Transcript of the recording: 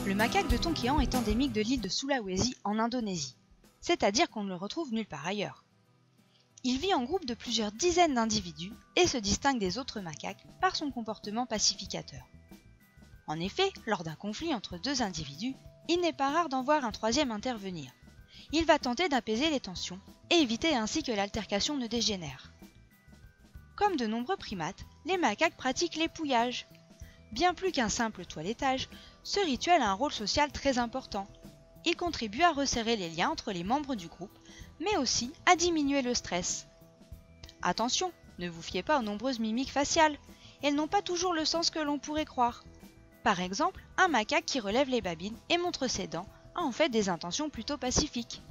Le macaque de Tonkéan est endémique de l'île de Sulawesi en Indonésie, c'est-à-dire qu'on ne le retrouve nulle part ailleurs. Il vit en groupe de plusieurs dizaines d'individus et se distingue des autres macaques par son comportement pacificateur. En effet, lors d'un conflit entre deux individus, il n'est pas rare d'en voir un troisième intervenir. Il va tenter d'apaiser les tensions et éviter ainsi que l'altercation ne dégénère. Comme de nombreux primates, les macaques pratiquent l'épouillage. Bien plus qu'un simple toilettage, ce rituel a un rôle social très important. Il contribue à resserrer les liens entre les membres du groupe, mais aussi à diminuer le stress. Attention, ne vous fiez pas aux nombreuses mimiques faciales, elles n'ont pas toujours le sens que l'on pourrait croire. Par exemple, un macaque qui relève les babines et montre ses dents a en fait des intentions plutôt pacifiques.